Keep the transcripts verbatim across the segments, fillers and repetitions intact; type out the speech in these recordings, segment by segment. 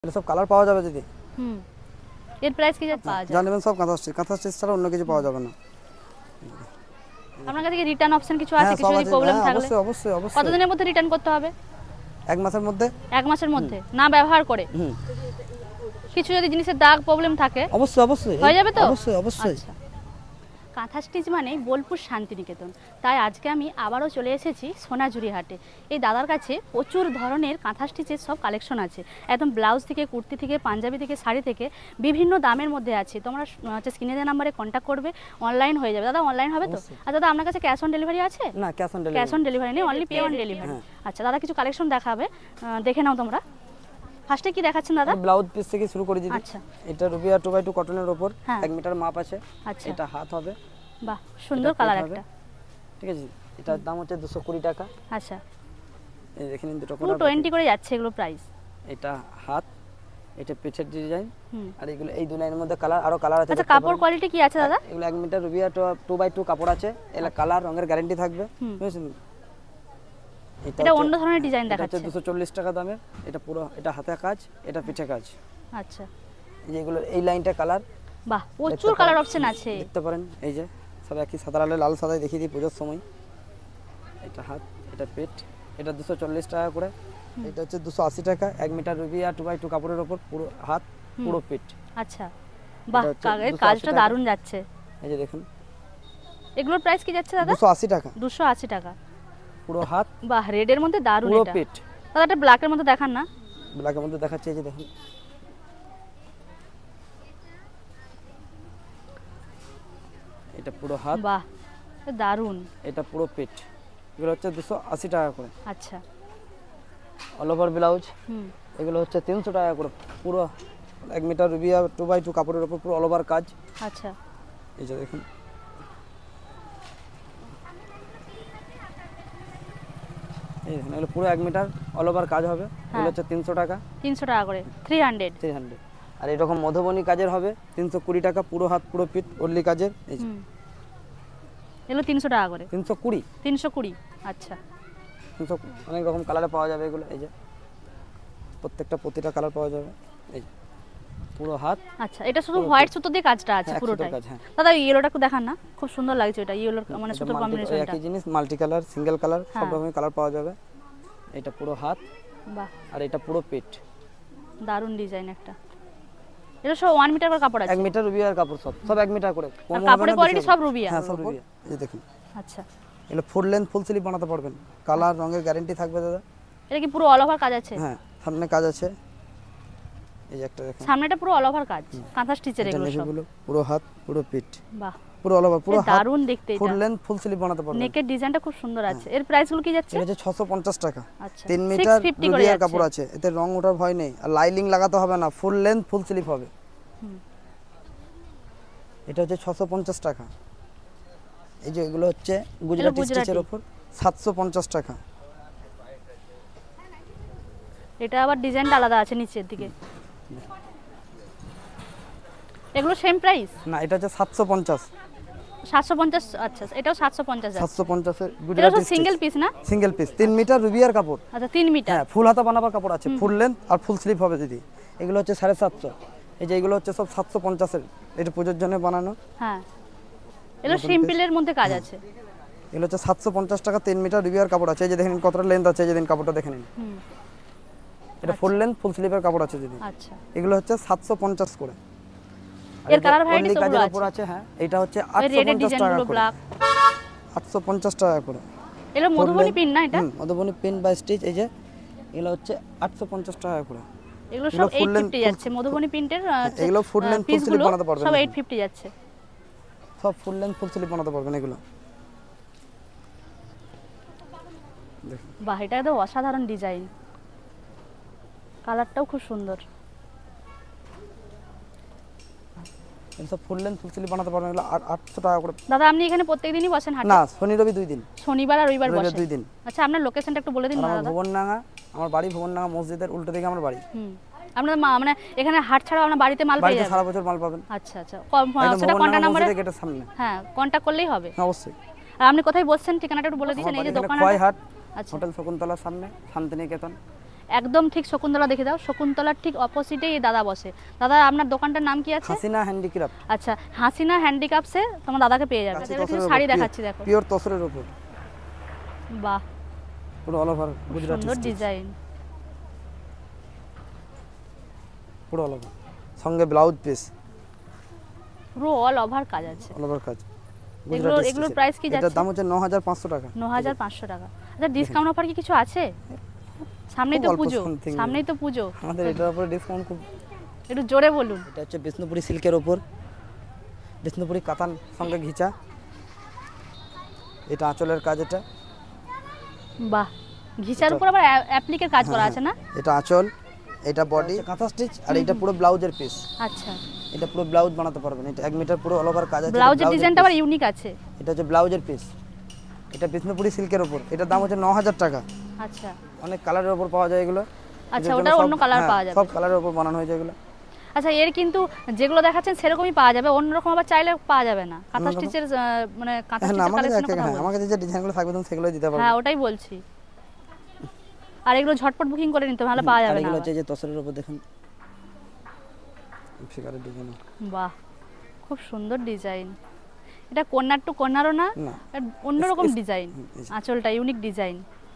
এটা সব কালার পাওয়া যাবে দিদি। হুম, এর প্রাইস কি পাওয়া যায়? জানেন সব কাঁথা স্টিচ, কাঁথা স্টিচ ছাড়া অন্য কিছু পাওয়া যাবে না। আপনার কাছে কি রিটার্ন অপশন কিছু আছে? কিছু যদি প্রবলেম থাকলে অবশ্যই অবশ্যই অবশ্যই। কতদিনের মধ্যে রিটার্ন করতে হবে? এক মাসের মধ্যে। এক মাসের মধ্যে না ব্যবহার করে? হুম। কিছু যদি জিনিসের দাগ প্রবলেম থাকে অবশ্যই অবশ্যই হয়ে যাবে তো? অবশ্যই অবশ্যই। আচ্ছা, কাঁথা স্টিচ মানে বোলপুর শান্তিনিকেতন। তাই আজকে আমি আবারও চলে এসেছি সোনাঝুরি হাটে। এই দাদার কাছে প্রচুর ধরনের কাঁথা স্টিচের সব কালেকশন আছে, একদম ব্লাউজ থেকে, কুর্তি থেকে, পাঞ্জাবি থেকে, শাড়ি থেকে বিভিন্ন দামের মধ্যে আছে। তোমরা হচ্ছে স্ক্রিনে দেওয়া নাম্বারে কন্ট্যাক্ট করবে, অনলাইন হয়ে যাবে। দাদা অনলাইন হবে তো? আর দাদা আপনার কাছে ক্যাশ অন ডেলিভারি আছে? না, cash on delivery, cash on delivery নেই, অনলি পে অন ডেলিভারি। আচ্ছা দাদা কিছু কালেকশন দেখাবে, দেখে নাও তোমরা। ফার্স্টে কি দেখাচ্ছেন দাদা? ব্লাউজ পিস থেকে শুরু করি দিদি। আচ্ছা, এটা রুবিয়া টু বাই টু কটনের উপর এক মিটার মাপ আছে। আচ্ছা, এটা হাত হবে। বাহ, সুন্দর কালার একটা। ঠিক আছে, এটার দাম হচ্ছে দুশো কুড়ি টাকা। আচ্ছা, এই দেখেন দুটো পুরো বিশ করে যাচ্ছে এগুলো প্রাইস। এটা হাত, এটা পিছের ডিজাইন, আর এগুলো এই দুই লাইনের মধ্যে কালার, আরো কালার আছে। আচ্ছা, কাপড় কোয়ালিটি কি আছে দাদা? এগুলো এক মিটার রুবিয়া টু বাই টু কাপড় আছে। এলা কালার রঙের গ্যারান্টি থাকবে, বুঝছেন? এটা অন্য ধরনের ডিজাইন দেখাচ্ছে। এটা দুশো চল্লিশ টাকা দামের। এটা পুরো, এটা হাতে কাজ, এটা পিঠে কাজ। আচ্ছা, এই যে এগুলো এই লাইনটা কালার, বাহ, প্রচুর কালার অপশন আছে। দেখতে পারেন এই যে সব একই সাদা লাল লাল সাদাই দেখিয়ে দিই পুজোর সময়। এটা হাত, এটা পেট, এটা দুশো চল্লিশ টাকা করে। এটা হচ্ছে দুশো আশি টাকা। এক মিটার রুবিয়া টু বাই টু কাপড়ের উপর পুরো হাত পুরো পেট। আচ্ছা, বাহ, এর কাজটা দারুণ যাচ্ছে। এই যে দেখুন এগুলোর প্রাইস কি যাচ্ছে দাদা? দুশো আশি টাকা। দুশো আশি টাকা পুরো হাত, বাহ, রেডের মধ্যে দারুণ। পুরো এটা পেট। দাদা এটা ব্ল্যাকের মধ্যে দেখান না। ব্ল্যাকের মধ্যে দেখাচ্ছে, এই যে দেখুন। এটা পুরো হাত, বাহ, দারুণ। এটা পুরো পেট। এগুলো হচ্ছে দুশো আশি টাকা করে। আচ্ছা, অল ওভার ব্লাউজ, হুম, এগুলো হচ্ছে তিনশো টাকা করে। পুরো এক মিটার রুবিয়া টু বাই টু কাপড়ের উপর পুরো অল ওভার কাজ। আচ্ছা, এই যে দেখুন। এই দেখুন, এগুলো পুরো এক মিটার অল ওভার কাজ হবে। এগুলো হচ্ছে তিনশো টাকা। তিনশো টাকা করে, থ্রি হান্ড্রেড। Three hundred. আর এরকম মধুবনী কাজের হবে তিনশো কুড়ি টাকা। পুরো হাত পুরো পিঠ ওরলি কাজের। এই যে এগুলো তিনশো টাকা করে। তিনশো কুড়ি। তিনশো কুড়ি, আচ্ছা। তিনশো অনেক রকম কালারে পাওয়া যাবে এগুলো। এই যে প্রত্যেকটা প্রতিটা কালার পাওয়া যাবে। এই পুরো হাত। আচ্ছা, এটা শুধু হোয়াইট সুতো দিয়ে কাজটা আছে পুরোটাই। দাদা ইয়েলোটা একটু দেখান না, খুব সুন্দর লাগছে। এটা ইয়েলোর মানে সুতোর কম্বিনেশনটা। একই জিনিস, মাল্টি কালার, সিঙ্গেল কালার, সব রকমের কালার পাওয়া যাবে। এটা পুরো হাত, বাহ, আর এটা পুরো পেট। দারুণ ডিজাইন একটা। এটা সব এক মিটার করে কাপড় আছে। এক মিটার রুবিয়ার কাপড়, সব সব এক মিটার করে। আর কাপড়ের কোয়ালিটি সব রুবিয়া? হ্যাঁ, সব রুবিয়া। এই দেখুন। আচ্ছা, এগুলো ফুল লেন্থ ফুল স্লিভ বানাতে পারবেন। কালার রঙের গ্যারান্টি থাকবে দাদা। এটা কি পুরো অল ওভার কাজ আছে? হ্যাঁ, সামনে কাজ আছে। এই যে একটা দেখুন, সামনেটা পুরো অল ওভার কাজ, কাঁথা স্টিচের এগুলো সব। পুরো হাত পুরো পিঠ, বাহ, পুরো অল ওভার পুরো হাত। দারুণ দেখতে। এটা ফুল লেন্থ ফুল স্লিভ বানাতে পারবেন। নেকের ডিজাইনটা খুব সুন্দর আছে। এর প্রাইস গুলো কি যাচ্ছে? এটা হচ্ছে ছশো পঞ্চাশ টাকা। আচ্ছা, তিন মিটার রুবিয়ার কাপড় আছে। এতে রং ওঠার ভয় নেই, আর লাইলিং লাগাতে হবে না। ফুল লেন্থ ফুল স্লিভ হবে। হুম, এটা হচ্ছে ছশো পঞ্চাশ টাকা। এই যে এগুলো হচ্ছে গুজরাটি স্টিচের উপর সাতশো পঞ্চাশ টাকা। এটা আবার ডিজাইনটা আলাদা আছে নিচের দিকে। এগুলো সেম প্রাইস? না, এটা হচ্ছে সাতশো পঞ্চাশ। সাতশো পঞ্চাশ। আচ্ছা, এটাও সাতশো পঞ্চাশ। সাতশো পঞ্চাশ এর গুজরাটি স্টিচ। সিঙ্গেল পিস না? সিঙ্গেল পিস, তিন মিটার রুবিয়ার কাপড়। আচ্ছা, তিন মিটার। হ্যাঁ, ফুল হাতা বানাবার কাপড় আছে। ফুল লেন্থ আর ফুল স্লিভ হবে দিদি। এগুলো হচ্ছে সাড়ে সাতশো। এই যে এগুলো হচ্ছে সব সাতশো পঞ্চাশের। এটা পুজোর জন্য বানানো। হ্যাঁ, এগুলো সিম্পলের মধ্যে কাজ আছে। এগুলো হচ্ছে সাতশো পঞ্চাশ টাকা। তিন মিটার রুবিয়ার কাপড় আছে। এই যে দেখেন কতটা লেন্থ আছে। এই যে দিন কাপড়টা দেখে নিন। এটা ফুল লেন্থ ফুল স্লিভের কাপড় আছে দিদি। আচ্ছা, এগুলো হচ্ছে সাতশো পঞ্চাশ করে। এর কালার ভ্যারাইটি সবগুলো আছে। আছে হ্যাঁ, এটা হচ্ছে আটশো পঞ্চাশ টাকা করে। আটশো পঞ্চাশ টাকা করে। এগুলো মধুবনী পিন না? এটা মধুবনী পিন বা স্টিচ। এই যে এগুলো হচ্ছে আটশো পঞ্চাশ টাকা করে। এগুলো সব আটশো পঞ্চাশ যাচ্ছে। মধুবনী প্রিন্টের এগুলো ফুল লেন্থ ফুল স্লিভ বানাতে পারবেন। সব আটশো পঞ্চাশ যাচ্ছে। সব ফুল লেন্থ ফুল স্লিভ বানাতে পারবেন এগুলো। দেখুন, বাহ, এটা একদম অসাধারণ ডিজাইন। কালারটাও খুব সুন্দর। সব ফুল লেন্থ ফুল স্লিভ বানাতে পারবেন। এগুলো আটশো টাকা করে। দাদা আপনি এখানে প্রত্যেকদিনই বসেন হাটে? না, শনি রবি দুই দিন। শনিবার আর রবিবার বসেন দুই দিন। আচ্ছা, আপনার লোকেশনটা একটু বলে দিন না দাদা। ভুবনডাঙ্গা, আমার বাড়ি ভুবনডাঙ্গা মসজিদের উল্টো দিকে আমার বাড়ি। হুম, আপনার মানে এখানে হাট ছাড়া আপনার বাড়িতে মাল পেয়ে যাবেন? সারা বছর মাল পাবেন। আচ্ছা আচ্ছা, সেটা কন্টাক্ট নাম্বারে গেটের সামনে। হ্যাঁ, কন্টাক্ট করলেই হবে। অবশ্যই। আর আপনি কোথায় বসছেন ঠিকানাটা একটু বলে দিবেন? এই যে দোকান। খয়হাট আচ্ছা, হোটেল শকুন্তলার সামনে, শান্তিনিকেতন। একদম ঠিক শকুন্তলা দেখে দাও, শকুন্তলার ঠিক অপোজিটেই এই দাদা বসে। দাদা আপনার দোকানটার নাম কি আছে? হাসিনা হ্যান্ডিক্রাফট। আচ্ছা, হাসিনা হ্যান্ডিক্রাফটসে তোমার দাদাকে পেয়ে যাবে। এবার কিছু শাড়ি দেখাচ্ছি, দেখো পিওর তসরের উপর। বাহ, পুরো অল ওভার গুজরাটি সুন্দর ডিজাইন, পুরো অল ওভার, সঙ্গে ব্লাউজ পিস, পুরো অল ওভার কাজ আছে, অল ওভার কাজ। এগুলো এগুলোর প্রাইস কি যাচ্ছে? এটার দাম হচ্ছে নয় হাজার পাঁচশো টাকা। নয় হাজার পাঁচশো টাকা। আচ্ছা, ডিসকাউন্ট অফার কি কিছু আছে? সামনেই তো পুজো, সামনেই তো পুজো, আমাদের এটার উপরে ডিসকাউন্ট খুব। একটু জোরে বলুন। এটা হচ্ছে বিষ্ণুপুরি সিল্কের উপর, বিষ্ণুপুরি কাতান সঙ্গে ঘিচা। এটা আঁচলের কাজ। এটা বাহ, ঘিচার উপর আবার অ্যাপ্লিকের কাজ করা আছে না? এটা আঁচল, এটা বডি কাঁথা স্টিচ, আর এটা পুরো ব্লাউজের পিস। আচ্ছা, এটা পুরো ব্লাউজ বানাতে পারবেন। এটা এক মিটার পুরো অল ওভার কাজ আছে। ব্লাউজের ডিজাইনটা আবার ইউনিক আছে। এটা হচ্ছে ব্লাউজের পিস। এটা বিষ্ণুপুরি সিল্কের উপর, এটার দাম হচ্ছে নয় হাজার টাকা। আচ্ছা, অনেক কালারের উপর পাওয়া যায় এগুলো। আচ্ছা, ওটার অন্য কালার পাওয়া যাবে, সব কালারের উপর বানানো হয়েছে এগুলো। আচ্ছা, এর কিন্তু যেগুলো দেখাচ্ছেন সেরকমই পাওয়া যাবে, অন্যরকম আবার চাইলে পাওয়া যাবে না। কাঁথা স্টিচের মানে কাঁথা স্টিচের কালেকশনের কথা বলছি। আমাকে যে ডিজাইনগুলো থাকবে তুমি সেগুলোই দিতে পারবে। হ্যাঁ, ওটাই বলছি। আর এগুলো ঝটপট বুকিং করে নিতে হবে, নাহলে পাওয়া যাবে না। এগুলো হচ্ছে যে তসরের উপর দেখুন ফিগারের ডিজাইন। বাহ, খুব সুন্দর ডিজাইন। এটা কর্নার টু কর্নারও না, অন্যরকম ডিজাইন, আঁচলটা ইউনিক ডিজাইন।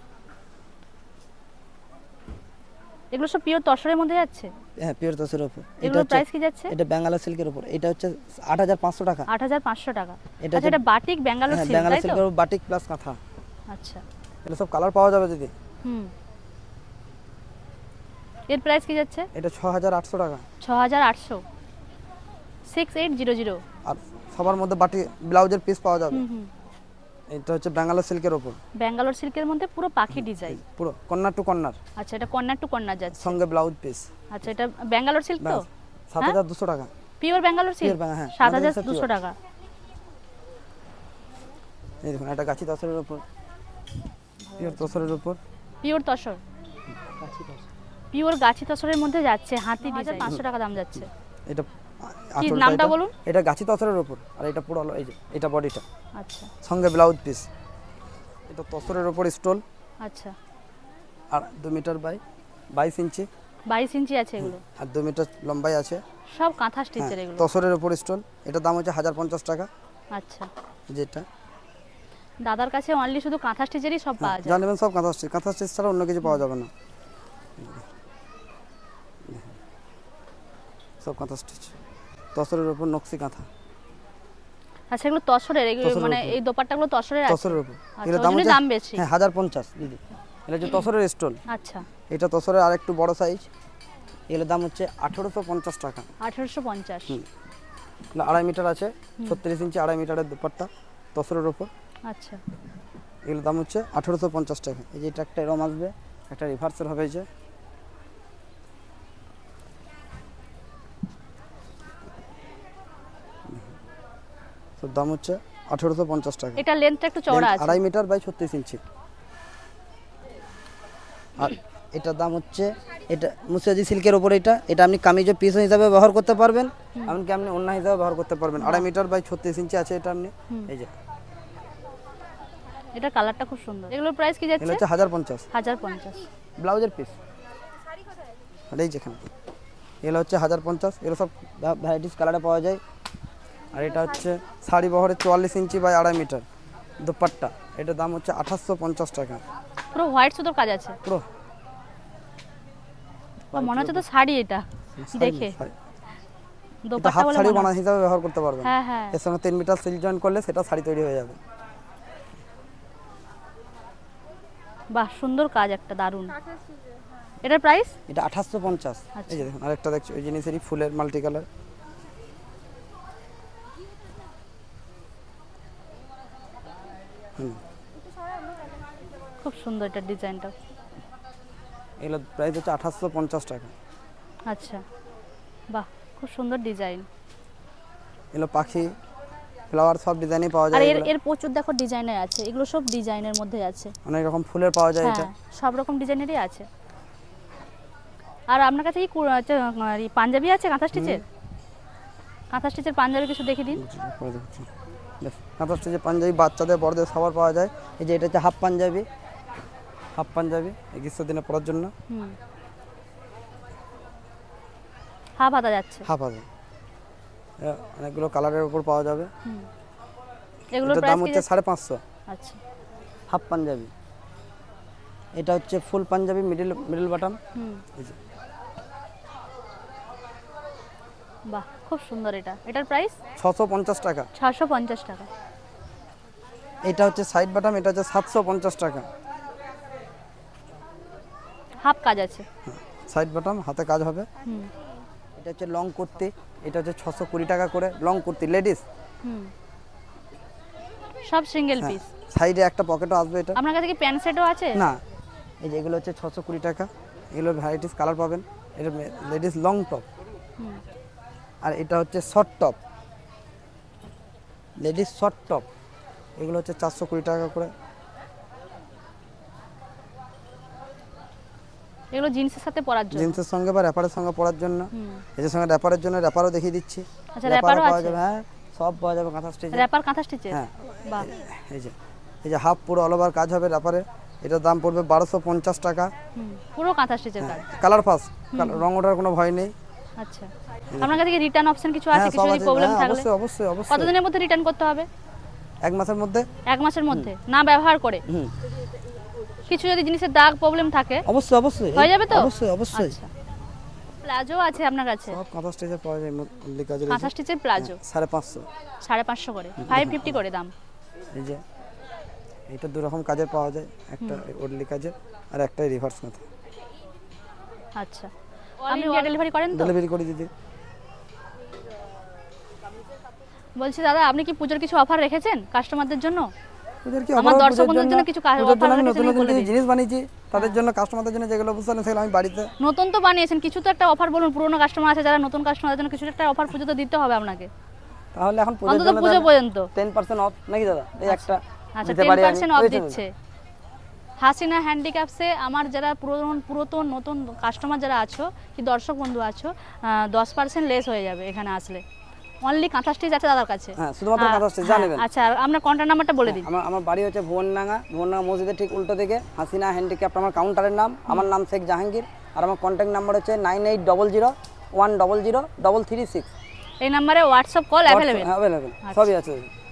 এগুলো সব পিওর তসরের মধ্যে যাচ্ছে? হ্যাঁ, পিওর তসরের উপর। এগুলোর প্রাইস কি যাচ্ছে? এটা ব্যাঙ্গালোর সিল্কের উপর, এটা হচ্ছে আট হাজার পাঁচশো টাকা। আট হাজার পাঁচশো টাকা। আচ্ছা, এটা বাটিক ব্যাঙ্গালোর সিল্ক, ব্যাঙ্গালোর তাই তো? সিল্কের উপর বাটিক প্লাস কাঁথা। আচ্ছা, এটা সব কালার পাওয়া যাবে দিদি। হুম, এর প্রাইস কি যাচ্ছে? এটা ছ হাজার আটশো টাকা। ছ হাজার আটশো, সিক্স এইট জিরো জিরো। আর সবার মধ্যে বাটি ব্লাউজের পিস পাওয়া যাবে। হুম হুম, এটা হচ্ছে ব্যাঙ্গালোর সিল্কের উপর। ব্যাঙ্গালোর সিল্কের মধ্যে পুরো পাখি ডিজাইন, পুরো কর্নার টু কর্নার। আচ্ছা, এটা কর্নার টু কর্নার যাচ্ছে, সঙ্গে ব্লাউজ পিস। আচ্ছা, এটা ব্যাঙ্গালোর সিল্ক তো? সাত হাজার দুশো টাকা। পিওর ব্যাঙ্গালোর সিল্ক, হ্যাঁ, সাত হাজার দুশো টাকা। এই দেখুন, এটা গাছি তসরের উপর, পিওর তসরের উপর, পিওর তসর, পিওর গাছি তসরের মধ্যে যাচ্ছে, হাতি ডিজাইন, পাঁচশো টাকা দাম যাচ্ছে। এটা কি নামটা বলুন? এটা গাছি তসরের উপর, আর এটা পুরো এই যে এটা বডিটা। আচ্ছা, সঙ্গে ব্লাউজ পিস। এটা তসরের উপর স্টোল। আচ্ছা, আর দু মিটার বাই বাইশ ইঞ্চি, বাইশ ইঞ্চি আছে এগুলো, আর দু মিটার লম্বাই আছে। সব কাঁথা স্টিচের এগুলো। তসরের উপর স্টোল। এটা দাম হচ্ছে হাজার পঞ্চাশ টাকা। আচ্ছা, যেটা দাদার কাছে অনলি শুধু কাঁথা স্টিচেরই সব পাওয়া যায়। জানেন সব কাঁথা স্টিচ, কাঁথা স্টিচ ছাড়া অন্য কিছু পাওয়া যাবে না। সব কাঁথা স্টিচ, তসরের উপর নকশি কাঁথা। আচ্ছা, এগুলো তসরের, এগুলো মানে এই দোপাট্টাগুলো তসরের আছে? তসরের উপর। এর দাম দাম বেশি। হ্যাঁ, হাজার পঞ্চাশ দিদি। এটা হচ্ছে তসরের স্টোল। আচ্ছা, এটা তসরের আর একটু বড় সাইজ। এর দাম হচ্ছে আঠারোশো পঞ্চাশ টাকা। আঠারোশো পঞ্চাশ। আড়াই মিটার আছে, ছত্রিশ ইঞ্চি আড়াই মিটারের দুপাট্টা তসরের উপর। আচ্ছা, এগুলোর দাম হচ্ছে আঠারোশো পঞ্চাশ টাকা। এই যে এটা একটা এরম আসবে, একটা রিভার্সের হবে। যে সব দাম হচ্ছে আঠারোশো পঞ্চাশ টাকা। এটা লেন্থটা একটু চওড়া আছে, আড়াই মিটার বাই ছত্রিশ ইঞ্চি। আর এটার দাম হচ্ছে, এটা মুসিয়াজি সিল্কের উপর। এটা এটা আপনি কামিজ পিস হিসাবে ব্যবহার করতে পারবেন, এমনকি আপনি অন্য হিসাবে ব্যবহার করতে পারবেন। আড়াই মিটার বাই ছত্রিশ ইঞ্চি আছে এটা। আপনি এই যে এটা কালারটা খুব সুন্দর। এগুলোর প্রাইস কি যাচ্ছে? এটা হচ্ছে হাজার পঞ্চাশ। হাজার পঞ্চাশ ব্লাউজের পিস। আর এই যেখানে এগুলো হচ্ছে হাজার পঞ্চাশ। এগুলো সব ভ্যারাইটিস কালারে পাওয়া যায়। আর এটা হচ্ছে শাড়ি বহরের চুয়াল্লিশ ইঞ্চি বাই আড়াই মিটার দুপাট্টা। এটার দাম হচ্ছে আঠাশশো পঞ্চাশ টাকা। পুরো হোয়াইট সুতোর কাজ আছে পুরো। মনে হচ্ছে তো শাড়ি, এটা দেখে দোপাট্টা হাফ শাড়ি বানা হিসাবে ব্যবহার করতে পারবেন। হ্যাঁ হ্যাঁ, এর সঙ্গে তিন মিটার সিল্ক জয়েন করলে সেটা শাড়ি তৈরি হয়ে যাবে। বাহ, সুন্দর কাজ একটা, দারুণ। এটার প্রাইস? এটা আঠাশশো পঞ্চাশ। এই যে দেখুন, আরেকটা দেখছি ওই জিনিসেরই ফুলের মাল্টি কালার। খুব সুন্দর এটা ডিজাইনটা। এগুলো প্রাইস হচ্ছে আঠাশশো পঞ্চাশ টাকা। আচ্ছা, বাহ, খুব সুন্দর ডিজাইন। এগুলো পাখি ফ্লাওয়ার সব ডিজাইনই পাওয়া যায়। আর এর এর প্রচুর দেখো ডিজাইনের আছে, এগুলো সব ডিজাইনের মধ্যে আছে, অনেক রকম ফুলের পাওয়া যায়। এটা সব রকম ডিজাইনেরই আছে। আর আপনার কাছে কি পাঞ্জাবি আছে কাঁথা স্টিচের? কাঁথা স্টিচের পাঞ্জাবি কিছু দেখে দিন। কাঁথা স্টিচের পাঞ্জাবি বাচ্চাদের বড়দের সবার পাওয়া যায়। এই যে এটা হচ্ছে হাফ পাঞ্জাবি। হাফ পাঞ্জাবি এই গ্রীষ্ম দিনে পরার জন্য। হুম হাফ হাতা যাচ্ছে। হাফ হাতা অনেকগুলো কালারের উপর পাওয়া যাবে। হুম এগুলোর দাম হচ্ছে সাড়ে পাঁচশো। আচ্ছা হাফ পাঞ্জাবি, এটা হচ্ছে full Punjabi middle middle button. হুম বাহ খুব সুন্দর। এটা এটার প্রাইস ছশো পঞ্চাশ টাকা। ছশো পঞ্চাশ টাকা। এটা হচ্ছে সাইড বাটন, এটা হচ্ছে সাতশো পঞ্চাশ টাকা। হাফ কাজ আছে, সাইড বাটন হাতে কাজ হবে। হুম এটা হচ্ছে লং কুর্তি, এটা হচ্ছে ছশো কুড়ি টাকা করে লং কুর্তি লেডিস। হুম সব সিঙ্গেল পিস, সাইডে একটা পকেটও আসবে। এটা আপনার কাছে কি প্যান্ট সেটও আছে? না, এই যে এগুলো হচ্ছে ছশো কুড়ি টাকা। এগুলোর ভ্যারাইটিস কালার পাবেন। এটা লেডিস লং টপ, আর এটা হচ্ছে short top ladies short top. এগুলো হচ্ছে চারশো কুড়ি টাকা করে। এগুলো জিন্সের সাথে পরার জন্য, জিন্সের সঙ্গে বা র্যাপারের সঙ্গে পরার জন্য। এর সঙ্গে র্যাপারের জন্য র্যাপারও দেখিয়ে দিচ্ছি। আচ্ছা র্যাপারও আছে? হ্যাঁ সব পাওয়া যাবে কাঁথা স্টিচ। র্যাপার কাঁথা স্টিচের? হ্যাঁ বাহ। এই যে এই যে হাফ পুরো অল ওভার কাজ হবে র্যাপারে। এটার দাম পড়বে বারোশো পঞ্চাশ টাকা। পুরো কাঁথা স্টিচের কাজ। কালার ফাস্ট, রং ওঠার কোনো ভয় নেই। আচ্ছা আপনার কাছে কি রিটার্ন অপশন কিছু আছে? কিছু যদি প্রবলেম থাকলে অবশ্যই অবশ্যই অবশ্যই। কতদিনের মধ্যে রিটার্ন করতে হবে? এক মাসের মধ্যে। এক মাসের মধ্যে না ব্যবহার করে? হুম কিছু যদি জিনিসের দাগ প্রবলেম থাকে অবশ্যই অবশ্যই হয়ে যাবে তো? অবশ্যই অবশ্যই। আচ্ছা প্লাজো আছে আপনার কাছে? সব কাঁথা স্টিচে পাওয়া যায়। মল্লি কাজের কাঁথা স্টিচের প্লাজো সাড়ে পাঁচশো। সাড়ে পাঁচশো করে, ফাইভ ফিফটি করে দাম। এই যে এটা দু রকম কাজের পাওয়া যায়, একটা ওডলি কাজের আর একটা রিভার্স কাঁথা। আচ্ছা আপনি ইন্ডিয়া ডেলিভারি করেন তো? ডেলিভারি করে দিদি। বলছি দাদা আপনি কি পূজোর কিছু অফার রেখেছেন কাস্টমারদের জন্য? পূজোর কি আমার দর্শক বন্ধুদের জন্য কিছু অফার রেখেছেন? নতুন নতুন কিছু জিনিস বানিয়েছি তাদের জন্য, কাস্টমারদের জন্য যেগুলো বুঝছেন সেগুলো আমি বাড়িতে। নতুন তো বানিয়েছেন, কিছু তো একটা অফার বলুন। পুরনো কাস্টমার আছে যারা, নতুন কাস্টমারদের জন্য কিছু একটা অফার পুজো তো দিতে হবে আপনাকে। তাহলে এখন পূজোর অন্তত জন্য পূজো পর্যন্ত দশ পার্সেন্ট অফ নাকি দাদা? এই একটা আচ্ছা দশ পার্সেন্ট অফ দিচ্ছে হাসিনা হ্যান্ডিক্রাফটসে। আমার যারা পুরাতন পুরাতন নতুন কাস্টমার যারা আছো কি দর্শক বন্ধু আছো, দশ পার্সেন্ট লেস হয়ে যাবে এখানে আসলে। অনলি কাঁথা স্টিচ আছে দাদার কাছে? হ্যাঁ শুধুমাত্র কাঁথা স্টিচ জানেন। আচ্ছা আপনার কন্টাক্ট নাম্বারটা বলে দিন। আমার আমার বাড়ি হচ্ছে ভুবনডাঙ্গা, ভুবনডাঙ্গা মসজিদের ঠিক উল্টো দিকে হাসিনা হ্যান্ডিক্রাফট আমার কাউন্টারের নাম। আমার নাম শেখ জাহাঙ্গীর, আর আমার কন্ট্যাক্ট নাম্বার হচ্ছে nine eight double zero one double zero double three six. এই নাম্বারে হোয়াটসঅ্যাপ কল অ্যাভেলেবেল? অ্যাভেলেবেল সবই আছে।